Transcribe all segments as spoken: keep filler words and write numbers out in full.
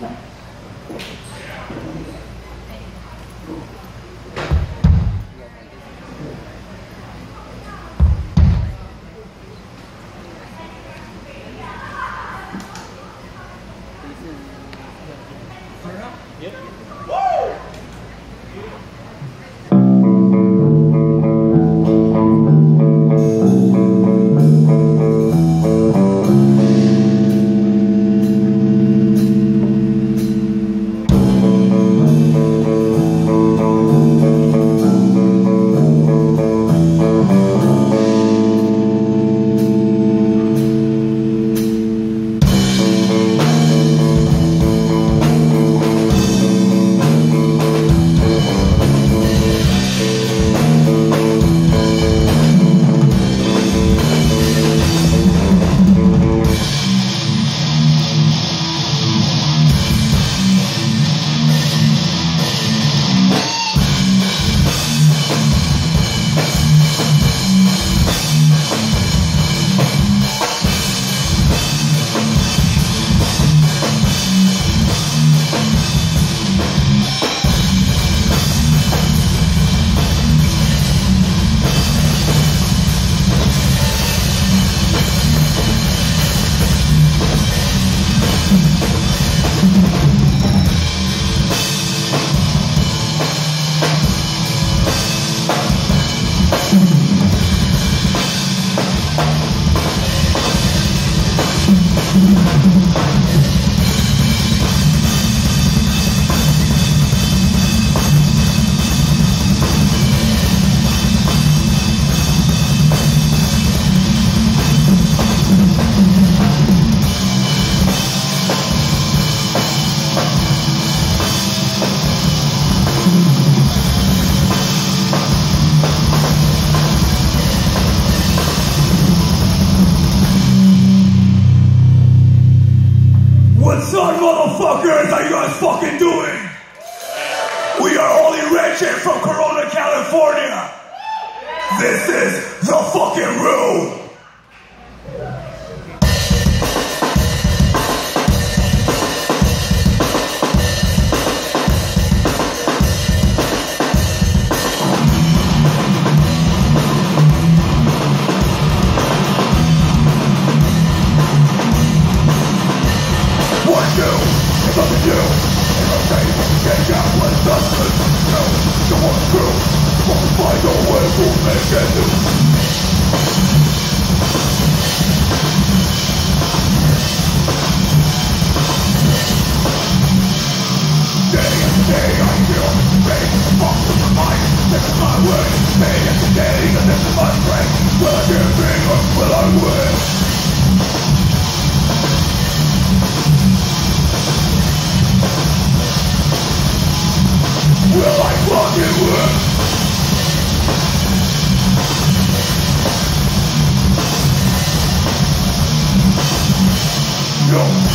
What's up, motherfuckers? How you guys fucking doing? We are only Wretched from Corona, California. This is the fucking room. Nothing new, and I'm saying what you can't get when it's not good. No, the one's true, won't find a way to make it new. Day after day I feel pain, fuck with my mind, this is my way. Day after day, and this is my strength. Will I give in or will I win? Will I fucking win? No.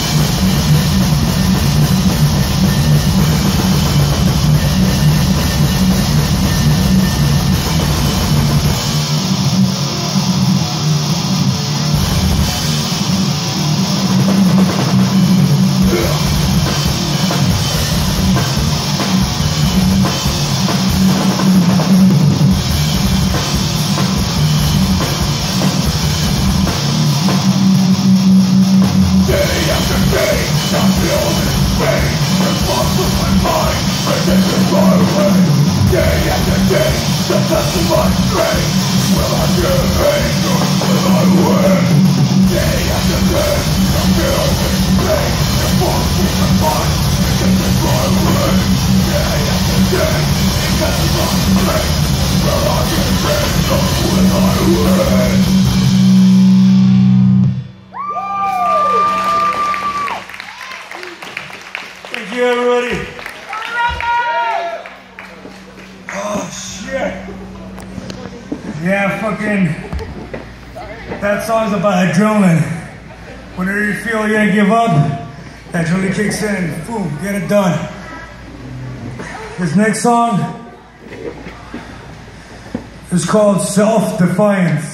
Thank you, everybody. Oh, shit. Yeah, fucking, that song's about adrenaline. Whenever you feel you're gonna give up, that really kicks in. Boom, get it done. This next song is called Self-Defiance.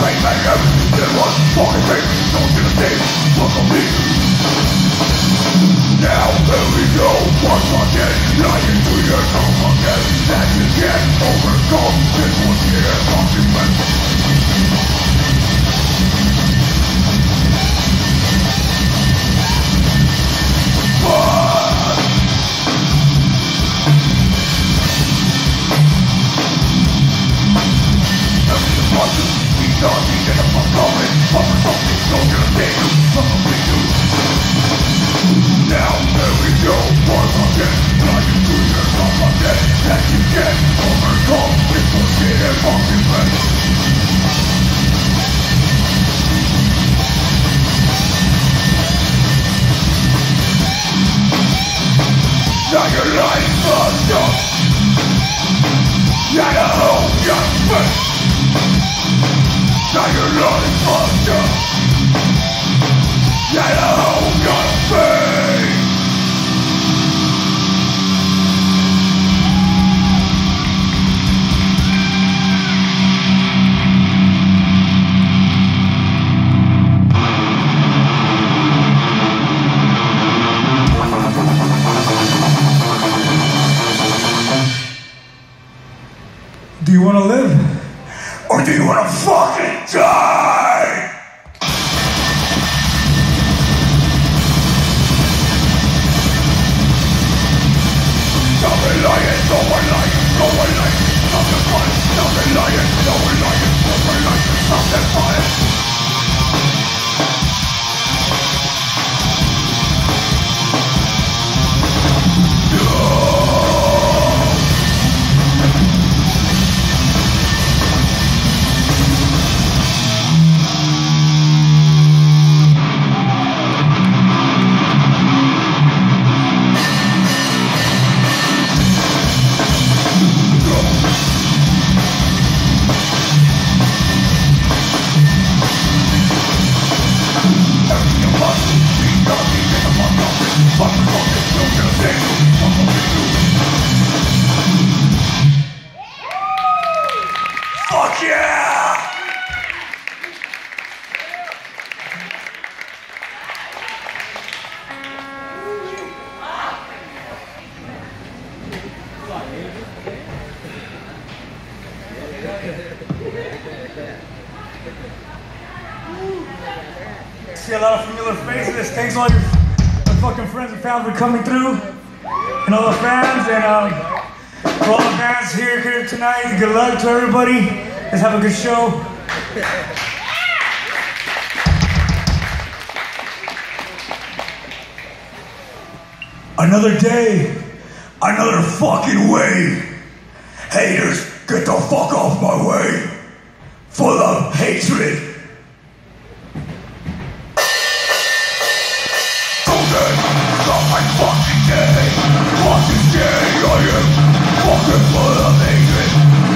Do you want to live? Or do you want to fucking die? Stop it lying, no one lying, no one lying. Stop the fire, stop it lying, no one lying, no one lying. Stop the fire. Fuck yeah! See a lot of familiar faces. Thanks all your fucking friends and family for coming through, and all the fans, and um, for all the fans here, here tonight. Good luck to everybody. Let's have a good show. Another day, another fucking way. Haters, get the fuck off my way. Full of hatred. My fucking day, fucking day, I am fucking full of hatred.